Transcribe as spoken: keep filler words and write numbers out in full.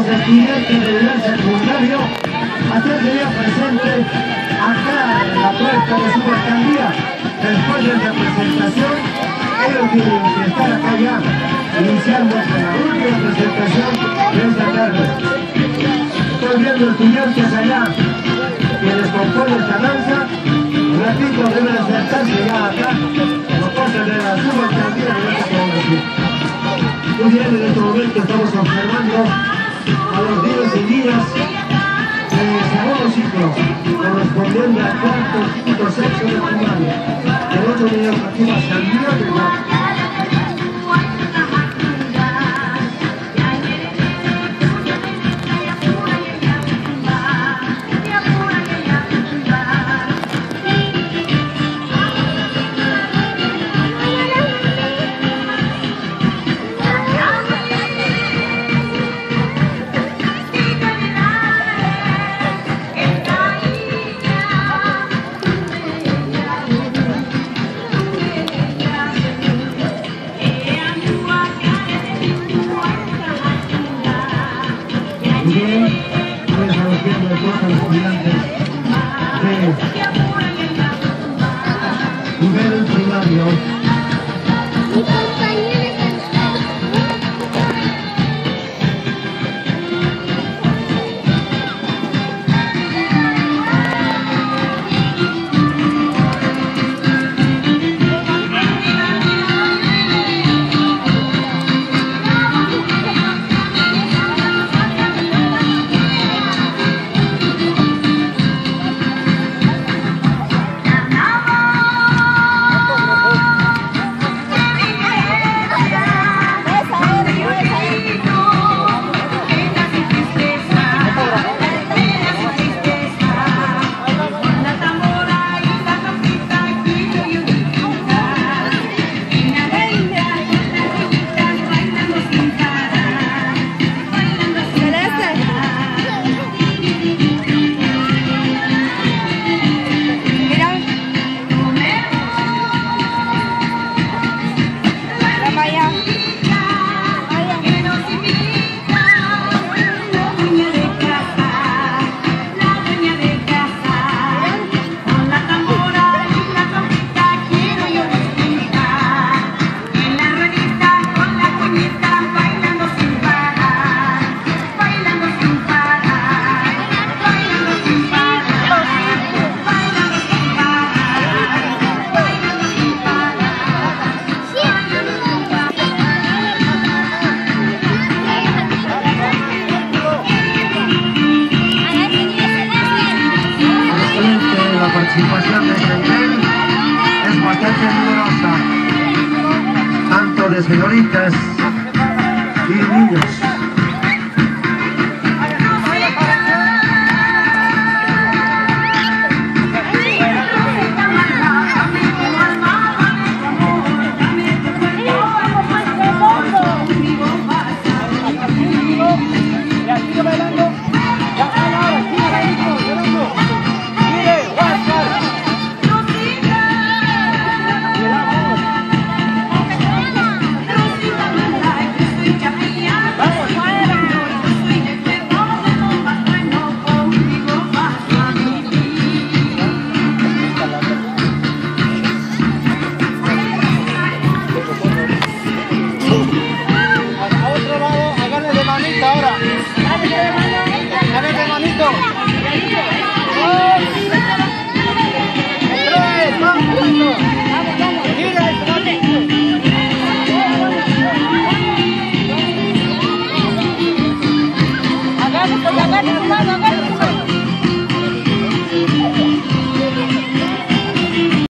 los estudiantes de nivel secundario a ser día presente acá en la puerta de su alcaldía. Después de la presentación, ellos tienen que estar acá ya. Iniciamos con la última presentación de esta tarde. Estoy viendo estudiantes allá quienes componen esta danza. Un ratito deben acercarse ya acá, no pasan de la subalcaldía de esta población. Muy bien, en este momento estamos observando a los niños y niñas del segundo ciclo, correspondiente al cuarto, quinto, sexto de primaria. El otro niño aquí va a salir de la... Bien, hoy estamos viendo a todos los estudiantes de nivel primario. La participación de este nivel es bastante numerosa, tanto de señoritas y niños.